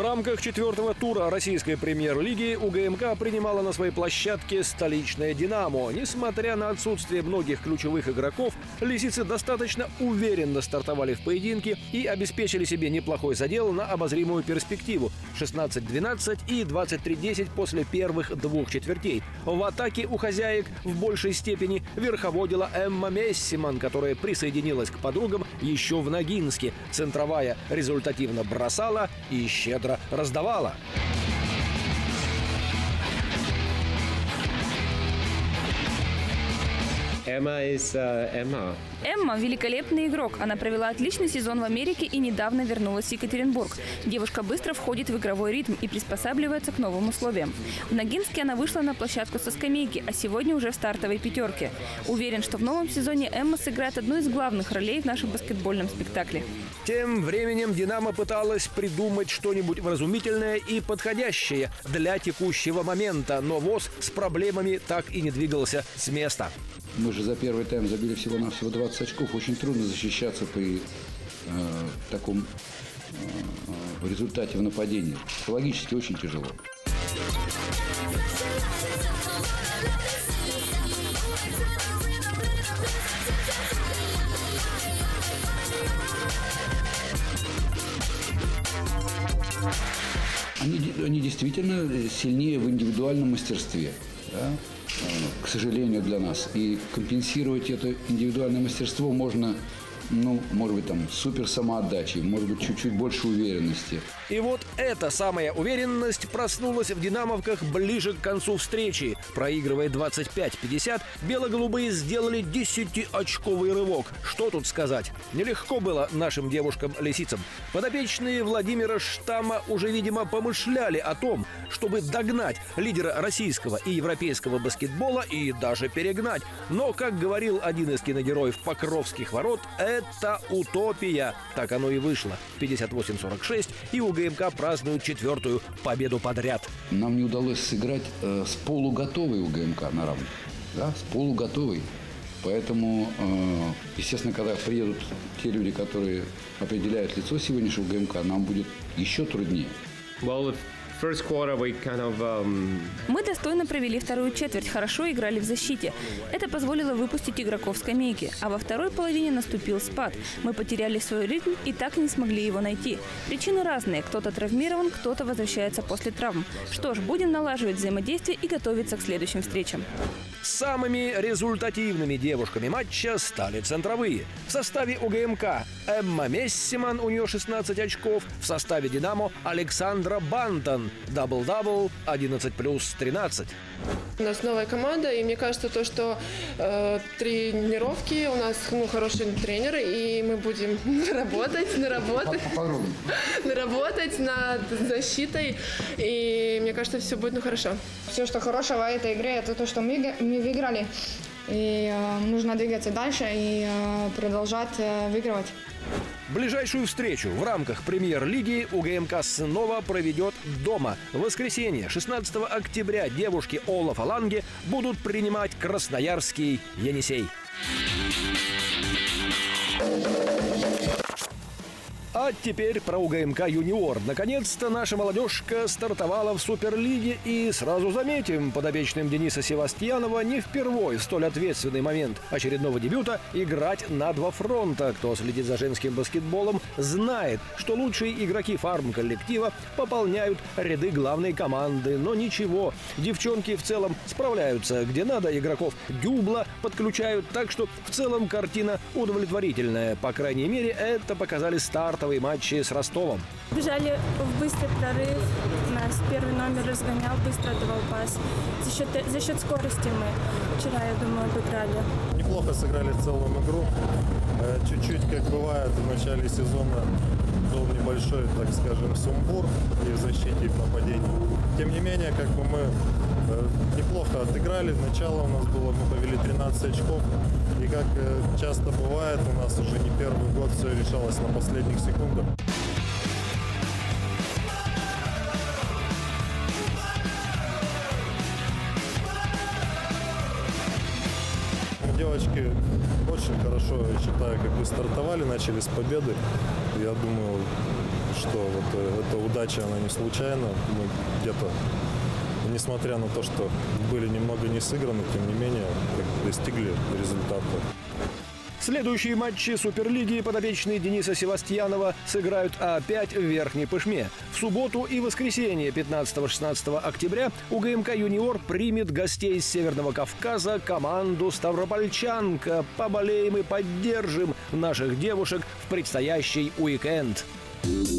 рамках 4-го тура российской премьер-лиги УГМК принимала на своей площадке столичное «Динамо». Несмотря на отсутствие многих ключевых игроков, лисицы достаточно уверенно стартовали в поединке и обеспечили себе неплохой задел на обозримую перспективу – 16-12 и 23-10 после первых двух четвертей. В атаке у хозяек в большей степени верховодила Эмма Мессиман, которая присоединилась к подругам еще в Ногинске. Центровая результативно бросала и щедро раздавала. Эмма – великолепный игрок. Она провела отличный сезон в Америке и недавно вернулась в Екатеринбург. Девушка быстро входит в игровой ритм и приспосабливается к новым условиям. В Ногинске она вышла на площадку со скамейки, а сегодня уже в стартовой пятерке. Уверен, что в новом сезоне Эмма сыграет одну из главных ролей в нашем баскетбольном спектакле. Тем временем «Динамо» пыталась придумать что-нибудь вразумительное и подходящее для текущего момента, но ВОЗ с проблемами так и не двигался с места. Мы же за первый тайм забили всего-навсего 20 очков. Очень трудно защищаться при таком результате в нападении. Психологически очень тяжело. Они действительно сильнее в индивидуальном мастерстве. Да? К сожалению, для нас. И компенсировать это индивидуальное мастерство можно, может быть, супер самоотдачей, может быть, чуть-чуть больше уверенности. И вот эта самая уверенность проснулась в «Динамовках» ближе к концу встречи. Проигрывая 25-50, бело-голубые сделали 10-очковый рывок. Что тут сказать? Нелегко было нашим девушкам-лисицам. Подопечные Владимира Штамма уже, видимо, помышляли о том, чтобы догнать лидера российского и европейского баскетбола и даже перегнать. Но, как говорил один из киногероев «Покровских ворот», это утопия. Так оно и вышло. 58-46, и УГМК празднует 4-ю победу подряд. Нам не удалось сыграть с полуготовой УГМК на равных. Да, с полуготовой. Поэтому, естественно, когда приедут те люди, которые определяют лицо сегодняшнего УГМК, нам будет еще труднее. Мы достойно провели вторую четверть, хорошо играли в защите. Это позволило выпустить игроков с скамейки. А во второй половине наступил спад. Мы потеряли свой ритм и так и не смогли его найти. Причины разные. Кто-то травмирован, кто-то возвращается после травм. Что ж, будем налаживать взаимодействие и готовиться к следующим встречам. Самыми результативными девушками матча стали центровые. В составе УГМК Эмма Мессиман, у нее 16 очков. В составе «Динамо» Александра Бантон. Дабл-дабл, 11+13. У нас новая команда, и мне кажется, что тренировки, у нас хорошие тренеры, и мы будем наработать над защитой, и мне кажется, все будет хорошо. Все, что хорошего в этой игре, это то, что мы выиграли, и нужно двигаться дальше и продолжать выигрывать. Ближайшую встречу в рамках премьер-лиги УГМК снова проведет дома. В воскресенье, 16 октября, девушки Олафа Ланге будут принимать красноярский «Енисей». А теперь про УГМК «Юниор». Наконец-то наша молодежка стартовала в Суперлиге. И сразу заметим, подопечным Дениса Севастьянова не впервой в столь ответственный момент очередного дебюта играть на два фронта. Кто следит за женским баскетболом, знает, что лучшие игроки фарм-коллектива пополняют ряды главной команды. Но ничего, девчонки в целом справляются. Где надо, игроков дюбла подключают. Так что в целом картина удовлетворительная. По крайней мере, это показали стартовые матчи с Ростовом. Бежали в быстрый прорыв. Нас первый номер разгонял, быстро давал пас. За счет скорости мы вчера, я думаю, обыграли. Неплохо сыграли в целом игру. Чуть-чуть, как бывает, в начале сезона был небольшой, так скажем, сумбур и в защите, и в нападении. Тем не менее, мы неплохо отыграли. Начало у нас было, мы повели 13 очков. И как часто бывает, у нас уже не первый год все решалось на последних секундах. Девочки очень хорошо, я считаю, стартовали, начали с победы. Я думаю, что вот эта удача, она не случайна. Мы где-то, несмотря на то, что были немного не сыграны, тем не менее достигли результата. Следующие матчи Суперлиги подопечные Дениса Севастьянова сыграют опять в Верхней Пышме. В субботу и воскресенье 15-16 октября УГМК «Юниор» примет гостей из Северного Кавказа, команду «Ставропольчанка». Поболеем и поддержим наших девушек в предстоящий уикенд.